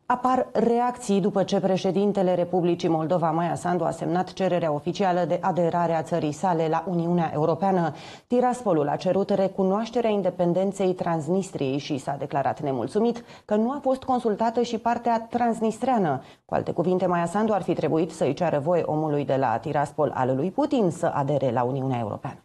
Apar reacții după ce președintele Republicii Moldova, Maia Sandu, a semnat cererea oficială de aderare a țării sale la Uniunea Europeană. Tiraspolul a cerut recunoașterea independenței Transnistriei și s-a declarat nemulțumit că nu a fost consultată și partea transnistreană. Cu alte cuvinte, Maia Sandu ar fi trebuit să-i ceară voie omului de la Tiraspol al lui Putin să adere la Uniunea Europeană.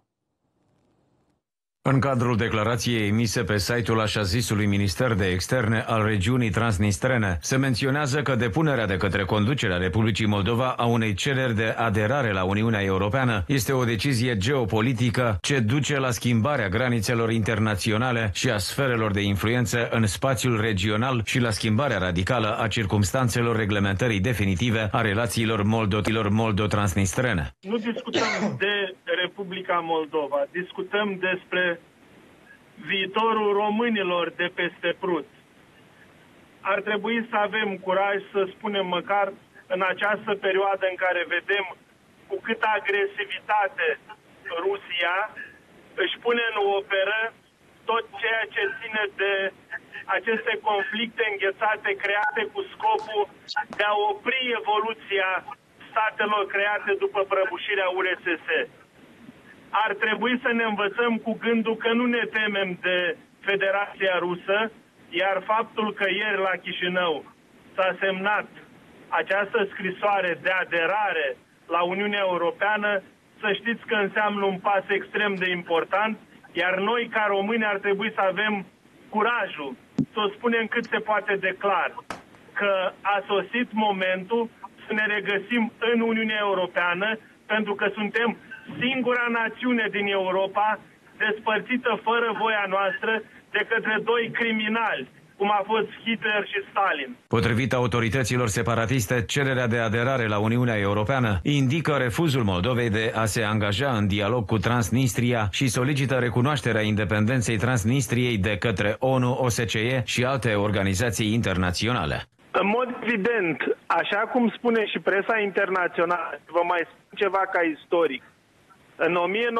În cadrul declarației emise pe site-ul așa zisului Minister de Externe al regiunii transnistrene, se menționează că depunerea de către conducerea Republicii Moldova a unei cereri de aderare la Uniunea Europeană este o decizie geopolitică ce duce la schimbarea granițelor internaționale și a sferelor de influență în spațiul regional și la schimbarea radicală a circumstanțelor reglementării definitive a relațiilor moldo-transnistrene. Nu discutăm de Republica Moldova, discutăm despre viitorul românilor de peste Prut. Ar trebui să avem curaj să spunem măcar în această perioadă în care vedem cu câtă agresivitate Rusia își pune în operă tot ceea ce ține de aceste conflicte înghețate create cu scopul de a opri evoluția statelor create după prăbușirea URSS. Ar trebui să ne învățăm cu gândul că nu ne temem de Federația Rusă, iar faptul că ieri la Chișinău s-a semnat această scrisoare de aderare la Uniunea Europeană, să știți că înseamnă un pas extrem de important, iar noi ca români ar trebui să avem curajul să o spunem cât se poate de clar, că a sosit momentul să ne regăsim în Uniunea Europeană, pentru că suntem singura națiune din Europa despărțită fără voia noastră de către doi criminali, cum a fost Hitler și Stalin. Potrivit autorităților separatiste, cererea de aderare la Uniunea Europeană indică refuzul Moldovei de a se angaja în dialog cu Transnistria și solicită recunoașterea independenței Transnistriei de către ONU, OSCE și alte organizații internaționale. În mod evident, așa cum spune și presa internațională, vă mai spun ceva ca istoric. În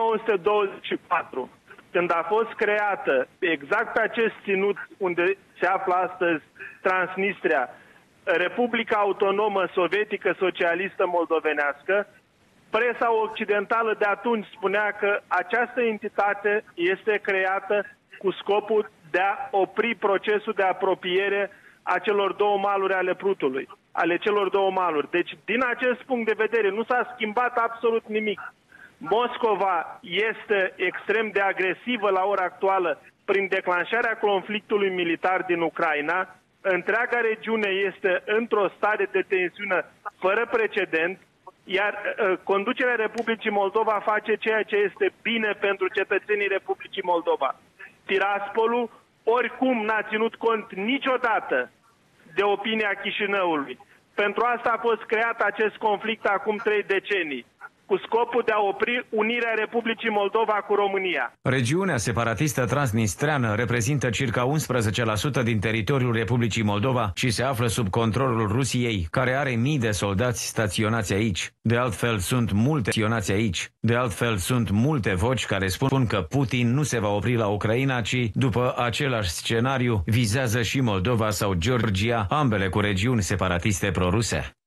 1924, când a fost creată exact pe acest ținut unde se află astăzi Transnistria, Republica Autonomă Sovietică Socialistă Moldovenească, presa occidentală de atunci spunea că această entitate este creată cu scopul de a opri procesul de apropiere a celor două maluri ale Prutului, ale celor două maluri. Deci, din acest punct de vedere, nu s-a schimbat absolut nimic. Moscova este extrem de agresivă la ora actuală prin declanșarea conflictului militar din Ucraina. Întreaga regiune este într-o stare de tensiune fără precedent, iar conducerea Republicii Moldova face ceea ce este bine pentru cetățenii Republicii Moldova. Tiraspolul oricum n-a ținut cont niciodată de opinia Chișinăului. Pentru asta a fost creat acest conflict acum 3 decenii, cu scopul de a opri unirea Republicii Moldova cu România. Regiunea separatistă transnistreană reprezintă circa 11% din teritoriul Republicii Moldova și se află sub controlul Rusiei, care are mii de soldați staționați aici. De altfel, sunt multe voci care spun că Putin nu se va opri la Ucraina, ci, după același scenariu, vizează și Moldova sau Georgia, ambele cu regiuni separatiste proruse.